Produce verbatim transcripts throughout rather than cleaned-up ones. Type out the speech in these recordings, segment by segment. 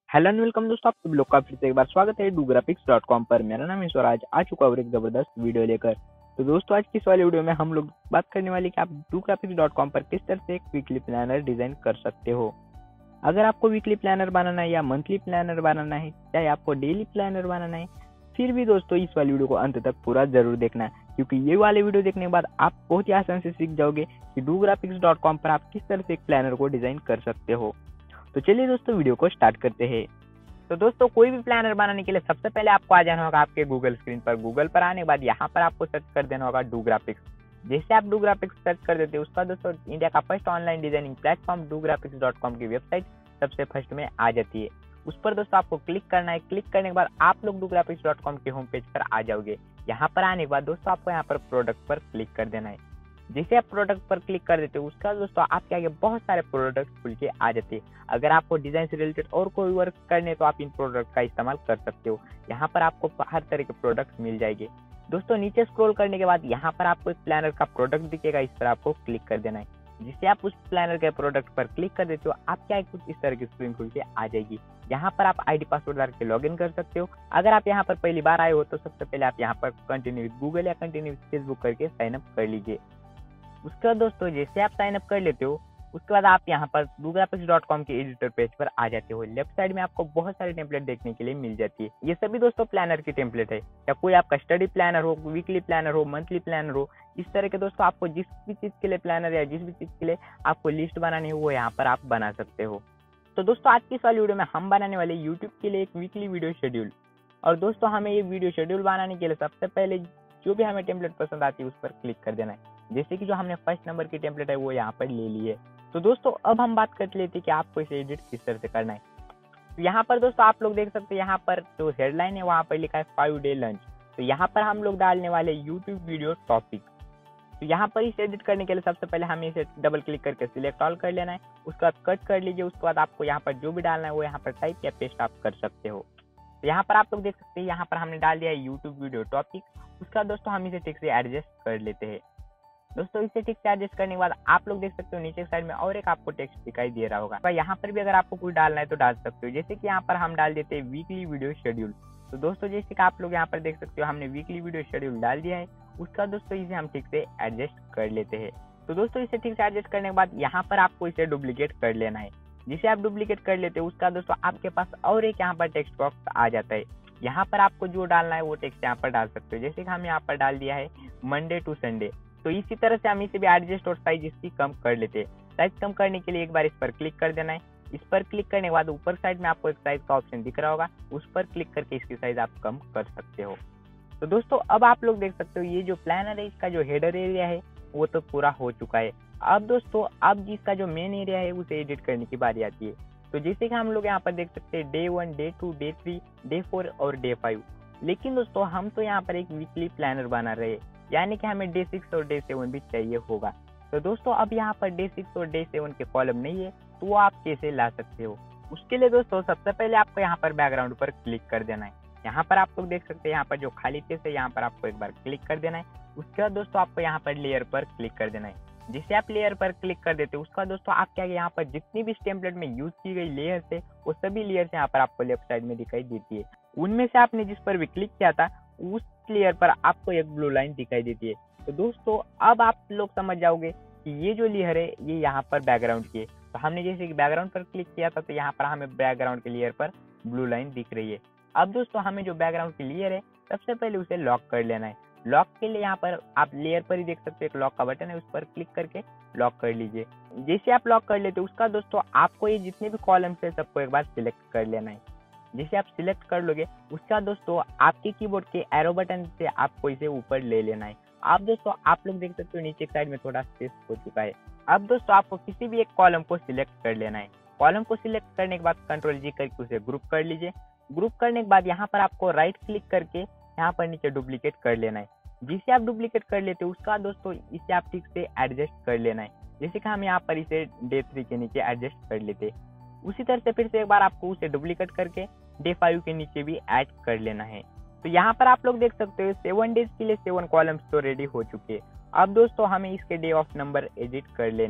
Hello and welcome दोस्तों, आप सभी लोग का फिर से एक बार स्वागत है डू ग्राफिक्स डॉट कॉम पर। मेरा नाम है स्वराज, आ चुका हूँ एक जबरदस्त वीडियो लेकर। तो दोस्तों आज की इस वाली वीडियो में हम लोग बात करने वाले कि आप डू ग्राफिक्स डॉट कॉम पर किस तरह से एक वीकली प्लानर डिजाइन कर सकते हो। अगर आपको वीकली प्लानर बनाना है या मंथली प्लानर बनाना है, चाहे आपको डेली प्लानर बनाना है, फिर भी दोस्तों इस वाली वीडियो को अंत तक पूरा जरूर देखना है, क्योंकि ये वाले वीडियो देखने के बाद आप बहुत ही आसानी से सीख जाओगे कि डू ग्राफिक्स डॉट कॉम पर आप किस तरह से एक प्लानर को डिजाइन कर सकते हो। तो चलिए दोस्तों वीडियो को स्टार्ट करते हैं। तो दोस्तों कोई भी प्लानर बनाने के लिए सबसे पहले आपको आ जाना होगा आपके गूगल स्क्रीन पर। गूगल पर आने के बाद यहाँ पर आपको सर्च कर देना होगा डू ग्राफिक्स। जैसे आप डू ग्राफिक्स सर्च कर देते हो, उसका दोस्तों इंडिया का first online designing platform do graphics dot com की वेबसाइट सबसे फर्स्ट में आ जाती है। उस पर दोस्तों आपको क्लिक करना है। क्लिक करने के बाद आप लोग डू ग्राफिक्स डॉट कॉम के होम पेज पर आ जाओगे। यहाँ पर आने के बाद दोस्तों आपको यहाँ पर प्रोडक्ट पर क्लिक कर देना है। जैसे आप प्रोडक्ट पर क्लिक कर देते हो, उसका दोस्तों आपके आगे बहुत सारे प्रोडक्ट खुल के आ जाते हैं। अगर आपको डिजाइन से रिलेटेड और कोई वर्क करने तो आप इन प्रोडक्ट का इस्तेमाल कर सकते हो। यहाँ पर आपको हर तरह के प्रोडक्ट मिल जाएंगे। दोस्तों नीचे स्क्रॉल करने के बाद यहाँ पर आपको एक प्लानर का प्रोडक्ट दिखेगा, इस पर आपको क्लिक कर देना है। जिससे आप उस प्लानर के प्रोडक्ट पर क्लिक कर देते हो, आपके आगे कुछ इस तरह की स्क्रीन खुल के आ जाएगी। यहाँ पर आप आईडी पासवर्ड डाल के लॉगिन कर सकते हो। अगर आप यहाँ पर पहली बार आए हो तो सबसे पहले आप यहाँ पर continue with Google or continue with Facebook करके साइन अप कर लीजिए। उसके बाद दोस्तों जैसे आप साइन अप कर लेते हो, उसके बाद आप यहाँ पर डू ग्राफिक्स डॉट कॉम के एडिटर पेज पर आ जाते हो। लेफ्ट साइड में आपको बहुत सारे टेम्पलेट देखने के लिए मिल जाती है। ये सभी दोस्तों प्लानर की टेम्पलेट है, या कोई आपका स्टडी प्लानर हो, वीकली प्लानर हो, मंथली प्लानर हो, इस तरह के दोस्तों आपको जिस भी चीज के लिए प्लानर या जिस भी चीज के लिए आपको लिस्ट बनानी हो वो यहाँ पर आप बना सकते हो। तो दोस्तों आज की इस वाली वीडियो में हम बनाने वाले यूट्यूब के लिए एक वीकली वीडियो शेड्यूल। और दोस्तों हमें ये वीडियो शेड्यूल बनाने के लिए सबसे पहले जो भी हमें टेम्पलेट पसंद आती है उस पर क्लिक कर देना है। जैसे कि जो हमने फर्स्ट नंबर की टेम्पलेट है वो यहाँ पर ले ली है। तो दोस्तों अब हम बात कर लेते हैं कि आपको इसे एडिट किस तरह से करना है। तो यहाँ पर दोस्तों आप लोग देख सकते हैं, यहाँ पर जो हेडलाइन है वहाँ पर लिखा है फाइव डे लंच। तो यहाँ पर हम लोग डालने वाले यूट्यूब वीडियो टॉपिक। तो यहाँ पर इसे एडिट करने के लिए सबसे पहले हमें इसे डबल क्लिक करके सिलेक्ट ऑल कर लेना है। उसके बाद कट कर लीजिए। उसके बाद आपको यहाँ पर जो भी डालना है वो यहाँ पर टाइप या पेस्ट आप कर सकते हो। तो यहाँ पर आप लोग देख सकते हैं, यहाँ पर हमने डाल दिया है यूट्यूब वीडियो टॉपिक। उसका दोस्तों हम इसे ठीक से एडजस्ट कर लेते हैं। दोस्तों इसे ठीक से एडजस्ट करने के बाद आप लोग देख सकते हो नीचे साइड में और एक आपको टेक्स्ट दिखाई दे रहा होगा। तो यहाँ पर भी अगर आपको कुछ डालना है तो डाल सकते हो। जैसे कि यहाँ पर हम डाल देते हैं वीकली वीडियो शेड्यूल। तो दोस्तों जैसे कि आप लोग यहाँ पर देख सकते हो, हमने वीकली वीडियो शेड्यूल डाल दिया है। उसका दोस्तों इसे हम ठीक से एडजस्ट कर लेते हैं। तो दोस्तों इसे ठीक से एडजस्ट करने के बाद यहाँ पर आपको इसे डुप्लीकेट कर लेना है। जिसे आप डुप्लीकेट कर लेते हो, उसका दोस्तों आपके पास और एक यहाँ पर टेक्स्ट बॉक्स आ जाता है। यहाँ पर आपको जो डालना है वो टेक्स्ट यहाँ पर डाल सकते हो। जैसे कि हम यहाँ पर डाल दिया है मंडे टू संडे। तो इसी तरह से हम इसे भी एडजस्ट और साइज इसकी कम कर लेते हैं। साइज कम करने के लिए एक बार इस पर क्लिक कर देना है। इस पर क्लिक करने के बाद ऊपर साइड में आपको एक साइज का ऑप्शन दिख रहा होगा, उस पर क्लिक करके इसकी साइज आप कम कर सकते हो। तो दोस्तों अब आप लोग देख सकते हो ये जो प्लानर है इसका जो हेडर एरिया है वो तो पूरा हो चुका है। अब दोस्तों अब जिसका जो मेन एरिया है उसे एडिट करने की बारी आती है। तो जैसे कि हम लोग यहाँ पर देख सकते हैं day one, day two, day three, day four और डे फाइव। लेकिन दोस्तों हम तो यहाँ पर एक वीकली प्लानर बना रहे हैं, यानी कि हमें डे सिक्स और डे सेवन भी चाहिए होगा। तो दोस्तों अब यहाँ पर डे सिक्स और डे सेवन के कॉलम नहीं है, तो वो आप कैसे ला सकते हो। उसके लिए दोस्तों सबसे पहले आपको यहाँ पर बैकग्राउंड पर क्लिक कर देना है। यहाँ पर आप लोग देख सकते हैं, यहाँ पर जो खाली पेज है यहाँ पर आपको एक बार क्लिक कर देना है। उसके बाद दोस्तों आपको यहाँ पर लेयर पर क्लिक कर देना है। जिससे आप लेयर पर क्लिक कर देते हो, उसका दोस्तों आपके आगे यहाँ पर जितनी भी टेम्पलेट में यूज की गई लेयर्स है वो सभी लेयर्स यहाँ पर आपको लेफ्ट साइड में दिखाई देती है। उनमें से आपने जिस पर भी क्लिक किया था उस लेयर पर आपको एक ब्लू लाइन दिखाई देती है। तो दोस्तों अब आप लोग समझ जाओगे कि ये जो लेयर है ये यहाँ पर बैकग्राउंड की है। तो हमने जैसे कि बैकग्राउंड पर क्लिक किया था तो यहाँ पर हमें बैकग्राउंड के लेयर पर ब्लू लाइन दिख रही है। अब दोस्तों हमें जो बैकग्राउंड की लेयर है सबसे पहले उसे लॉक कर लेना है। लॉक के लिए यहाँ पर आप लेयर पर ही देख सकते हो एक लॉक का बटन है, उस पर क्लिक करके लॉक कर लीजिए। जैसे आप लॉक कर लेते हो उसका दोस्तों आपको ये जितने भी कॉलम्स है सबको एक बार सिलेक्ट कर लेना है। जैसे आप सिलेक्ट कर लोगे उसका दोस्तों आपके कीबोर्ड के एरो बटन से आपको इसे ऊपर ले लेना है। आप दोस्तों आप लोग देख सकते हो नीचे साइड में थोड़ा स्पेस हो चुका है। अब दोस्तों आपको किसी भी एक कॉलम को सिलेक्ट कर लेना है। कॉलम को सिलेक्ट करने के बाद कंट्रोल जी करके उसे ग्रुप कर लीजिए। ग्रुप करने के बाद यहाँ पर आपको राइट क्लिक करके यहाँ पर नीचे डुप्लीकेट कर लेना है। जिसे आप डुप्लीकेट कर लेते हो उसका दोस्तों इसे आप ठीक से एडजस्ट कर लेना है। जैसे कि हम यहाँ पर इसे डे थ्री के नीचे एडजस्ट कर लेते। उसी तरह से फिर से एक बार आपको उसे डुप्लीकेट करके डे फाइव के नीचे भी ऐड कर लेना है। तो यहाँ पर आप लोग देख सकते हो सेवन डेज के लिए सेवन कॉलम्स तो रेडी हो चुके हैं। अब दोस्तों हमें इसके डे ऑफ नंबर एडिट कर लेने।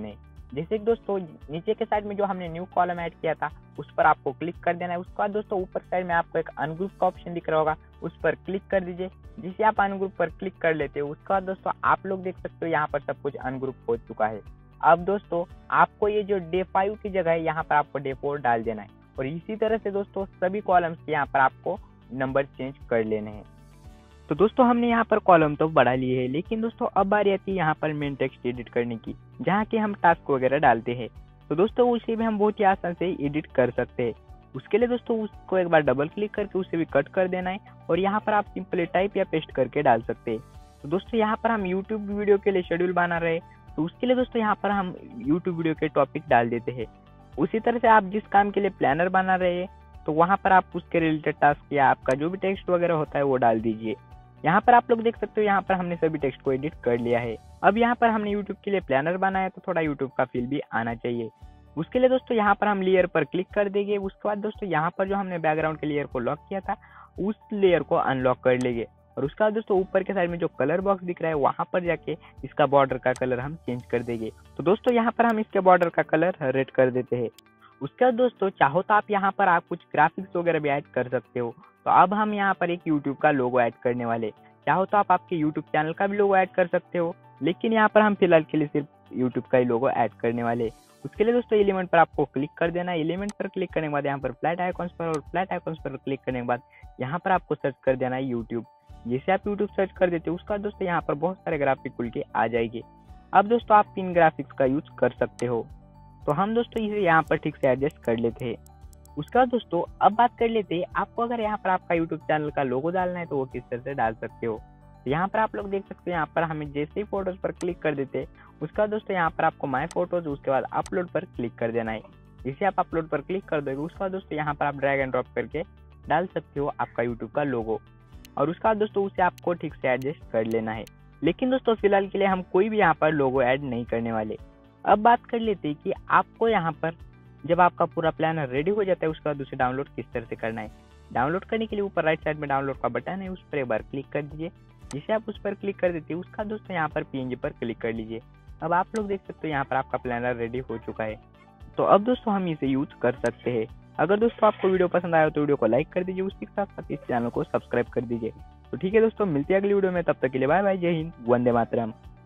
जैसे कि दोस्तों नीचे के साइड में जो हमने न्यू कॉलम ऐड किया था उस पर आपको क्लिक कर देना है। उसके बाद दोस्तों ऊपर साइड में आपको एक अनग्रुप का ऑप्शन दिख रहा होगा, उस पर क्लिक कर दीजिए। जिसे आप अनग्रुप पर क्लिक कर लेते हो उसके बाद दोस्तों आप लोग देख सकते हो यहाँ पर सब कुछ अनग्रुप हो चुका है। अब दोस्तों आपको ये जो डे फाइव की जगह है यहाँ पर आपको डे फोर डाल देना है और इसी तरह से दोस्तों सभी कॉलम्स के यहाँ पर आपको नंबर चेंज कर लेने हैं। तो दोस्तों हमने यहाँ पर कॉलम तो बढ़ा लिए है, लेकिन दोस्तों अब बारी आती है यहाँ पर मेन टेक्स्ट एडिट करने की, जहाँ के हम टास्क वगैरह डालते हैं। तो दोस्तों उसे भी हम बहुत ही आसान से एडिट कर सकते हैं। उसके लिए दोस्तों उसको एक बार डबल क्लिक करके उसे भी कट कर देना है और यहाँ पर आप सिंपली टाइप या पेस्ट करके डाल सकते हैं। तो दोस्तों यहाँ पर हम यूट्यूब वीडियो के लिए शेड्यूल बना रहे हैं, तो उसके लिए दोस्तों यहाँ पर हम यूट्यूब वीडियो के टॉपिक डाल देते हैं। उसी तरह से आप जिस काम के लिए प्लानर बना रहे हैं तो वहाँ पर आप उसके रिलेटेड टास्क या आपका जो भी टेक्स्ट वगैरह होता है वो डाल दीजिए। यहाँ पर आप लोग देख सकते हो यहाँ पर हमने सभी टेक्स्ट को एडिट कर लिया है। अब यहाँ पर हमने यूट्यूब के लिए प्लानर बनाया तो थोड़ा यूट्यूब का फील भी आना चाहिए। उसके लिए दोस्तों यहाँ पर हम लेयर पर क्लिक कर देंगे। उसके बाद दोस्तों यहाँ पर जो हमने बैकग्राउंड के लेयर को लॉक किया था उस लेयर को अनलॉक कर लेंगे और उसके बाद दोस्तों ऊपर के साइड में जो कलर बॉक्स दिख रहा है वहाँ पर जाके इसका बॉर्डर का कलर हम चेंज कर देंगे। तो दोस्तों यहाँ पर हम इसके बॉर्डर का कलर रेड कर देते हैं। उसके बाद दोस्तों चाहो तो आप यहाँ पर आप कुछ ग्राफिक्स वगैरह भी ऐड कर सकते हो। तो अब हम यहाँ पर एक यूट्यूब का लोगो ऐड करने वाले, चाहो तो आप आपके यूट्यूब चैनल का भी लोगो ऐड कर सकते हो, लेकिन यहाँ पर हम फिलहाल के लिए सिर्फ यूट्यूब का ही लोगो ऐड करने वाले। उसके लिए दोस्तों एलिमेंट पर आपको क्लिक कर देना है। एलिमेंट पर क्लिक करने के बाद यहाँ पर फ्लैट आइकॉन्स पर और फ्लैट आइकॉन्स पर क्लिक करने के बाद यहाँ पर आपको सर्च कर देना है यूट्यूब। जैसे आप यूट्यूब सर्च कर देते हो उसका दोस्तों यहाँ पर बहुत सारे ग्राफिक खुल के आ जाएंगे। अब दोस्तों आप इन ग्राफिक्स का यूज कर सकते हो। तो हम दोस्तों इसे यहाँ पर ठीक से एडजस्ट कर लेते हैं। उसका दोस्तों अब बात कर लेते हैं आपको अगर यहाँ पर आपका यूट्यूब चैनल का लोगो डालना है तो वो किस तरह से डाल सकते हो। तो यहाँ पर आप लोग देख सकते हो यहाँ पर हमें जैसे ही फोटोज पर क्लिक कर देते हैं उसका दोस्तों यहाँ पर आपको माय फोटोज उसके बाद अपलोड पर क्लिक कर देना है। जैसे आप अपलोड पर क्लिक कर दोगे उसका दोस्तों यहाँ पर आप ड्रैग एंड ड्रॉप करके डाल सकते हो आपका यूट्यूब का लोगो और उसका दोस्तों उसे आपको ठीक से एडजस्ट कर लेना है। लेकिन दोस्तों फिलहाल के लिए हम कोई भी यहाँ पर लोगो ऐड नहीं करने वाले। अब बात कर लेते हैं कि आपको यहाँ पर जब आपका पूरा प्लान रेडी हो जाता है उसके बाद उसे डाउनलोड किस तरह से करना है। डाउनलोड करने के लिए ऊपर राइट साइड में डाउनलोड का बटन है, उस पर एक बार क्लिक कर दीजिए। जिसे आप उस पर क्लिक कर देते हैं उसका दोस्तों यहाँ पर पीएनजी पर क्लिक कर लीजिए। अब आप लोग देख सकते हो यहाँ पर आपका प्लानर रेडी हो चुका है। तो अब दोस्तों हम इसे यूज कर सकते हैं। अगर दोस्तों आपको वीडियो पसंद आया तो वीडियो को लाइक कर दीजिए, उसी के साथ साथ इस चैनल को सब्सक्राइब कर दीजिए। तो ठीक है दोस्तों, मिलते हैं अगली वीडियो में, तब तक के लिए बाय बाय, जय हिंद, वंदे मातरम।